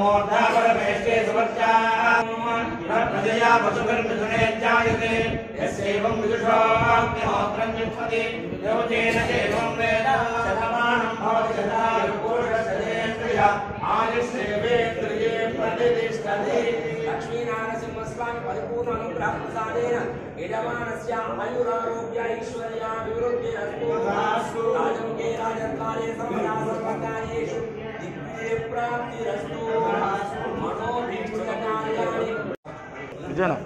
मूर्धापरमेष्टे सुवर्चाम् प्रजया पशुकर्मसुने जायते यस्यैवं विदुषोऽग्निहोत्रं जिह्वति योजेन एवं वेद शतमानं भवति शतायुः आयुष्येवेन्द्रिये प्रतिष्ठति। लक्ष्मीनारसिंहस्वामी परिपूर्ण अनुग्रह प्रसादेन यजमानस्य आयुरारोग्य ऐश्वर्या विवृद्धिरस्तु। राजमुखे राजत्वारे सर्वदा सर्वकार्येषु दिग्विजय प्राप्तिरस्तु। मनोभीष्टकार्याणि जन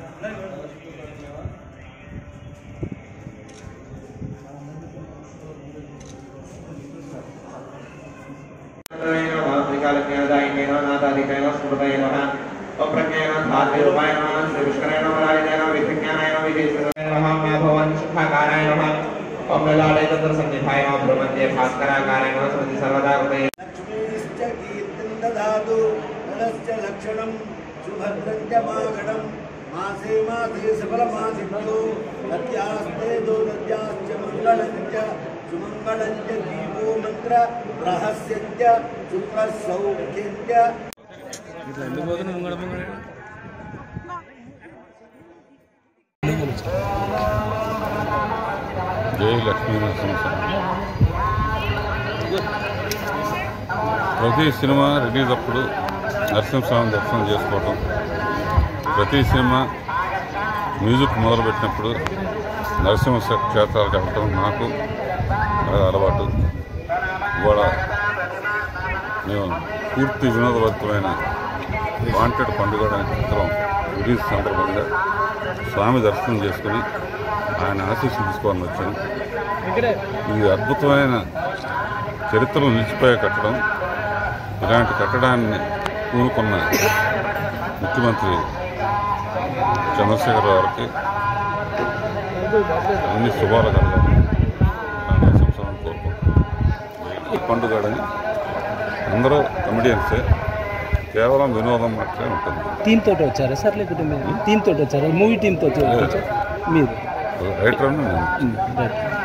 लक्षणं सुभद्रञ्च मागणं मासे मासे सफलमासिभ्यो नद्यास्ते दो नद्याश्च मङ्गलञ्च सुमङ्गलञ्च दीपो मन्त्र रहस्यञ्च सुप्रसौख्यञ्च। जय लक्ष्मी नरसिंहस्वामी ప్రతి సినిమా రిలీజ్ అప్పుడు నరసింహస్వామి దర్శనం చేసుకోవటం, ప్రతి సినిమా మ్యూజిక్ మొదలుపెట్టినప్పుడు నరసింహ క్షేత్రాలకు వెళ్ళటం నాకు బాగా అలవాటు. ఇవాళ మేము పూర్తి వినోదభరితమైన వాంటెడ్ పండుగ అనే చిత్రం రిలీజ్ సందర్భంగా స్వామి దర్శనం చేసుకుని ఆయన ఆశీస్సులు తీసుకోవాలని వచ్చాను. ఈ అద్భుతమైన చరిత్రలో నిలిచిపోయే కట్టడం, ఇలాంటి కట్టడాన్ని పూనుకున్న ముఖ్యమంత్రి చంద్రశేఖర్ గారికి అన్ని శుభాలు కలగాలని నరసింహస్వామిని కోరుకుంటున్నాను. ఈ పండుగని అందరూ కమెడియన్సే, కేవలం వినోదం మాత్రమే ఉంటుంది. టీమ్ తోటి వచ్చారా సార్, లేకపోతే టీమ్ తోటి వచ్చారా? మూవీ టీమ్ తోటి మీరు రైటర్